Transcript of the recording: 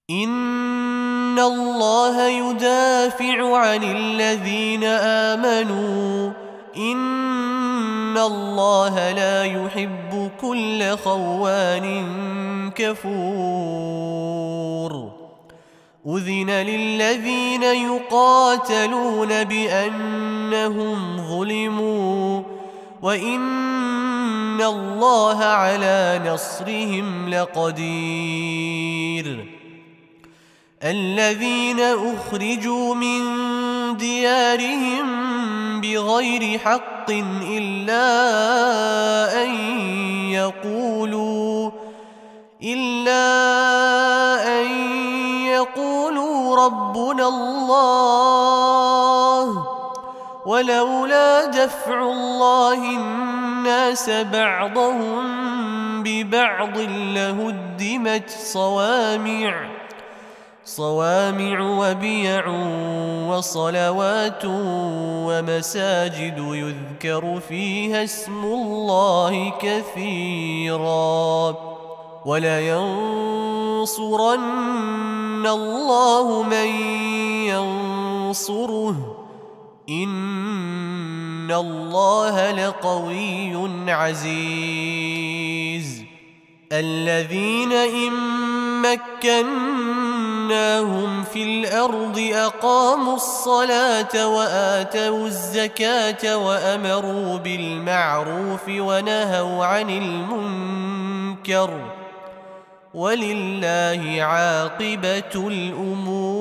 إن الله يدافع عن الذين آمنوا إن الله لا يحب كل خوان كفور أذن للذين يقاتلون بأنهم ظلموا وإن الله على نصرهم لقدير الذين أخرجوا من ديارهم بغير حق إلا أن يقولوا ربنا الله ولولا دفع الله الناس بعضهم ببعض لهدمت صوامع وبيع وصلوات ومساجد يذكر فيها اسم الله كثيرا ولينصرن الله من ينصره إن الله لقوي عزيز الذين إن مكناهم في الأرض أقاموا الصلاة وآتوا الزكاة وأمروا بالمعروف ونهوا عن المنكر ولله عاقبة الأمور.